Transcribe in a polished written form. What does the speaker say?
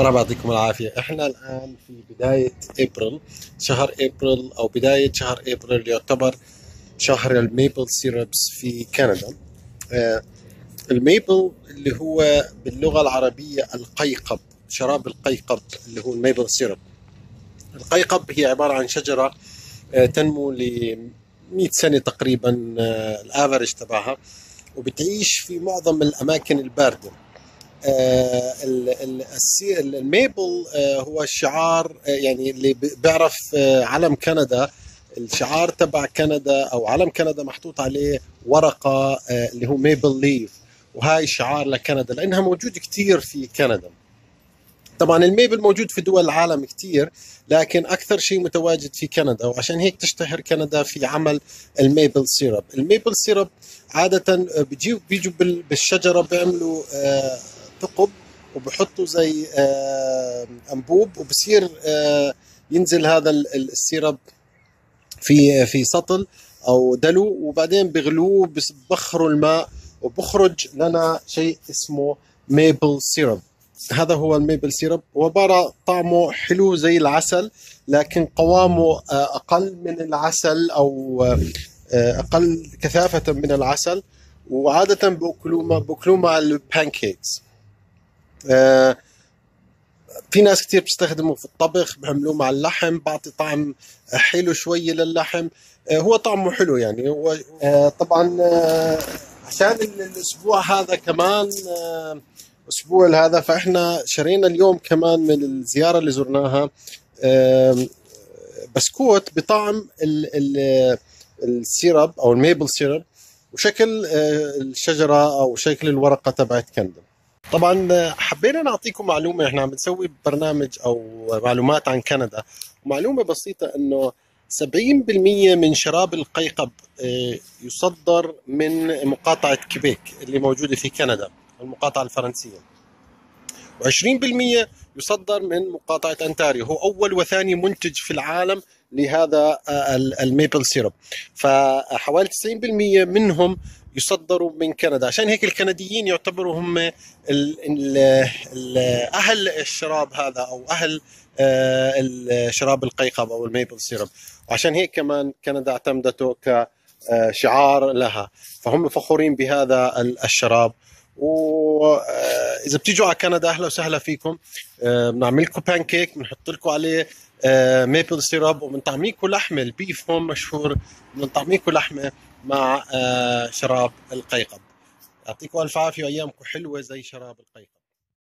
مرحبا، يعطيكم العافية. احنا الآن في بداية ابريل، شهر ابريل أو بداية شهر ابريل يعتبر شهر الميبل سيربس في كندا. آه، الميبل اللي هو باللغة العربية القيقب، شراب القيقب اللي هو الميبل سيرب. القيقب هي عبارة عن شجرة تنمو ل 100 سنة تقريبا، الافرج تبعها، وبتعيش في معظم الأماكن الباردة. الميبل هو الشعار، يعني اللي بيعرف علم كندا. الشعار تبع كندا او علم كندا محطوط عليه ورقة اللي هو ميبل ليف، وهاي شعار لكندا لانها موجود كتير في كندا. طبعا الميبل موجود في دول العالم كتير، لكن اكثر شيء متواجد في كندا، وعشان هيك تشتهر كندا في عمل الميبل سيرب. الميبل سيرب عادة بيجوا بالشجرة، بيعملوا ثقب وبحطوا زي انبوب، وبصير ينزل هذا السيرب في سطل او دلو، وبعدين بغلوه، بخروا الماء وبخرج لنا شيء اسمه ميبل سيرب. هذا هو الميبل سيرب، وعبارة طعمه حلو زي العسل، لكن قوامه أقل من العسل، أو أقل كثافة من العسل. وعادة بأكلوه مع البانكيكس. في ناس كتير بتستخدمه في الطبخ، بيعملوه مع اللحم، بعطي طعم حلو شوية للحم. هو طعمه حلو يعني. هو طبعا عشان الأسبوع هذا كمان، أسبوع هذا، فإحنا شرينا اليوم كمان من الزيارة اللي زرناها بسكوت بطعم السيرب أو الميبل سيرب، وشكل الشجرة أو شكل الورقة تبعت كندا. طبعا حبينا نعطيكم معلومة، احنا عم بنسوي برنامج او معلومات عن كندا. ومعلومة بسيطة انه 70% من شراب القيقب يصدر من مقاطعة كيبيك اللي موجودة في كندا، المقاطعة الفرنسية. و20% يصدر من مقاطعة أنتاريو، هو أول وثاني منتج في العالم لهذا الميبل سيرب. فحوالي 90% منهم يصدروا من كندا. عشان هيك الكنديين يعتبروا هم أهل الشراب هذا، أو أهل الشراب القيقب أو الميبل سيرب. وعشان هيك كمان كندا اعتمدته كشعار لها، فهم فخورين بهذا الشراب. واذا بتيجوا على كندا اهلا وسهلا فيكم. بنعمل لكم بانكيك، بنحط لكم عليه ميبل سيرب، وبنطعميكم لحمه. البيف هون مشهور، بنطعميكم لحمه مع شراب القيقب. يعطيكم الف عافيه وايامكم حلوه زي شراب القيقب.